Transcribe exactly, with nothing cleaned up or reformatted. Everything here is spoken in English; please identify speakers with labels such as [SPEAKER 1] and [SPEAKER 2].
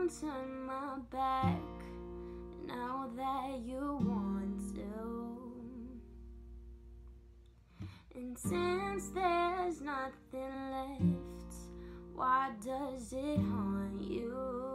[SPEAKER 1] won't turn my back now that you want to. And since there's nothing left, why does it haunt you?